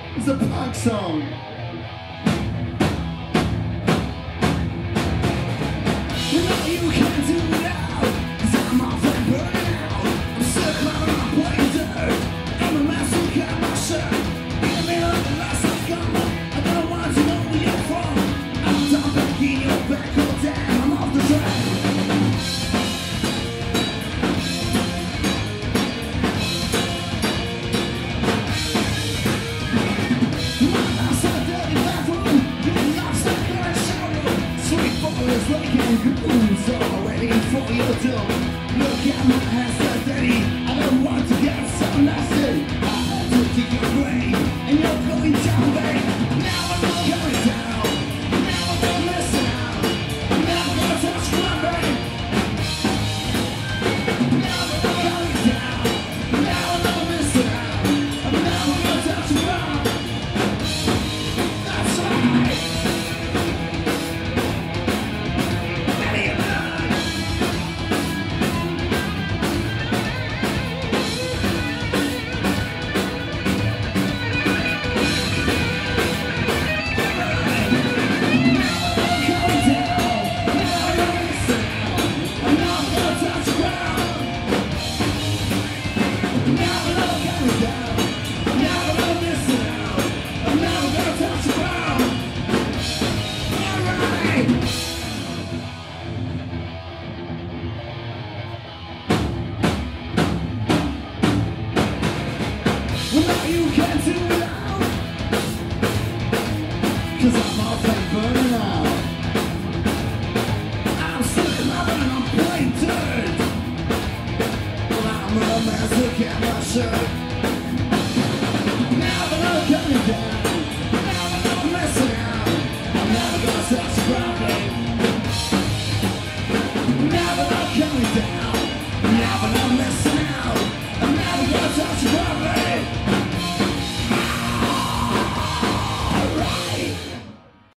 It's a punk song. You know you can't do it now, 'cause I'm off and burning out. I'm sick of my playing dirt. I'm a mess who got my shirt. Give me all the last I've got. I don't want to know where you're from. I'm done begging your back all down. I'm off the track. Who's already for your door? Look at my hands so dirty. I don't want to get so nasty. I had to dig your grave, and you're going down, babe. Now I'm not going down. Now I'm not missing out. Now I'm gonna touch my babe. Now I'm not going down. Now I'm not missing out. Now I'm gonna touch my babe. That's right. You can't do it out, 'cause I'm off and burning out. I'm sick of loving and I'm playing dirt. Well, I'm a mess, look at my shirt. Now I'm not coming down. Now I'm not messing out. I'm never gonna touch the ground.